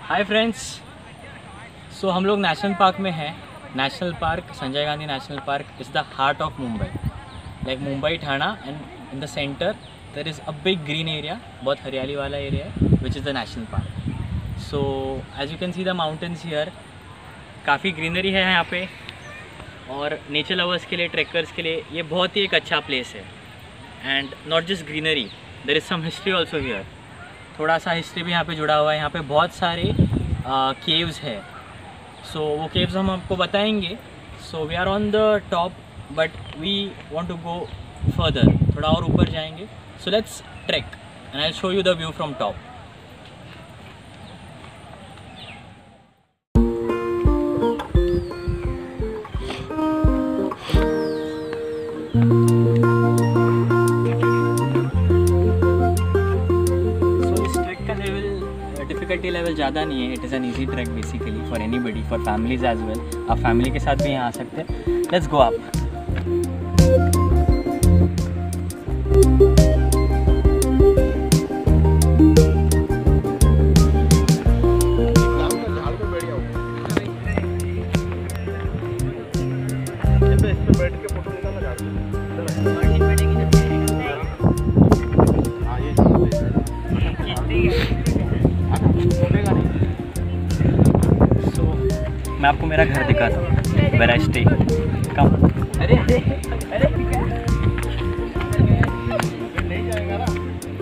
Hi friends, सो हम लोग national park में हैं। National park Sanjay Gandhi national park is the heart of Mumbai, like Mumbai Thane, and in the centre there is a big green area, बहुत हरियाली वाला area है, which is the national park. So as you can see the mountains here, काफ़ी greenery है यहाँ पे, और nature lovers के लिए, ट्रैकर्स के लिए ये बहुत ही एक अच्छा प्लेस है। And not just greenery, there is some history also here. थोड़ा सा हिस्ट्री भी यहाँ पे जुड़ा हुआ है। यहाँ पे बहुत सारे केव्स है, सो वो केव्स हम आपको बताएंगे। So we are on the top, but we want to go further, थोड़ा और ऊपर जाएंगे। So let's trek and I will show you the view from top. Difficulty level ज़्यादा नहीं है, it is an easy trek basically for anybody, for families as well. आप family के साथ भी यहाँ आ सकते हैं। Let's go up. मैं आपको मेरा घर दिखाता हूँ, वेयर आई स्टे। कम। अरे अरे अरे नहीं जाएगा ना।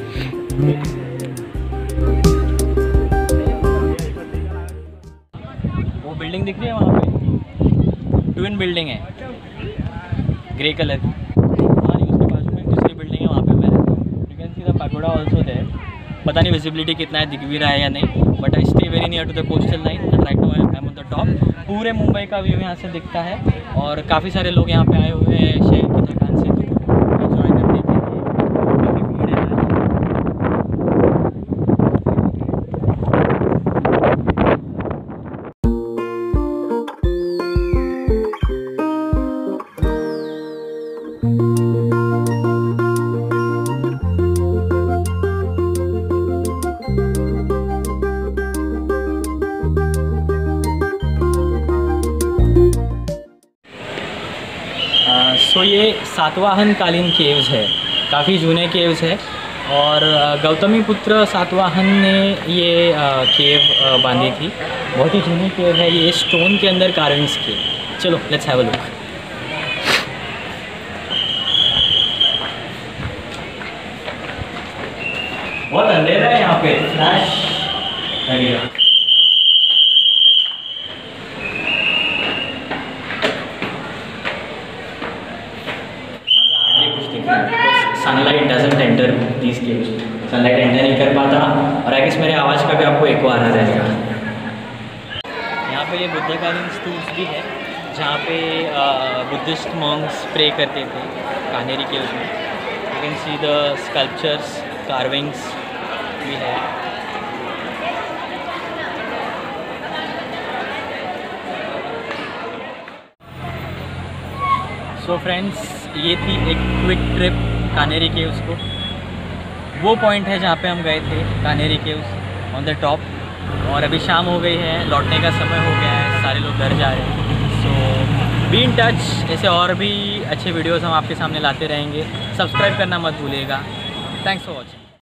वो बिल्डिंग दिख रही है वहाँ पे, ट्विन बिल्डिंग है ग्रे कलर की। हाँ जी, उसके बाजू में दूसरी बिल्डिंग है, वहाँ पे मैं रहता हूँ। You can see the pagoda also there. पता नहीं विजिबिलिटी कितना है, दिख भी रहा है या नहीं, but I stay very near to the coastal line and right now I am on the top. पूरे मुंबई का व्यू यहाँ से दिखता है, और काफ़ी सारे लोग यहाँ पे आए हुए हैं शहर की थकान से दूर एंजॉय करने के लिए। काफ़ी भीड़ है। सो ये सातवाहन कालीन केव्स है, काफ़ी जूने केव्स है, और गौतमी पुत्र सातवाहन ने ये केव बांधी थी। बहुत ही जूनी केव है ये, स्टोन के अंदर कार्विंग्स की। चलो लेट्स हैव अ लुक। बहुत अंधेरा है यहाँ पे, फ्लैश लगेगा। Sunlight doesn't enter these caves, sunlight enter नहीं कर पाता, और आई गेस मेरे आवाज़ का भी आपको एको आ रहा रहेगा। यहाँ पे ये बुद्धकालीन स्तूप्स भी है, जहाँ पे बुद्धिस्ट मॉन्क्स प्रे करते थे कान्हेरी केव्स में। You can see the sculptures, carvings भी है। सो फ्रेंड्स, ये थी एक क्विक ट्रिप कान्हेरी केव्स को। वो पॉइंट है जहाँ पे हम गए थे, Kanheri caves on the top. और अभी शाम हो गई है, लौटने का समय हो गया है, सारे लोग घर जा रहे हैं। सो बी इन टच, ऐसे और भी अच्छे वीडियोस हम आपके सामने लाते रहेंगे। सब्सक्राइब करना मत भूलिएगा। Thanks for watching.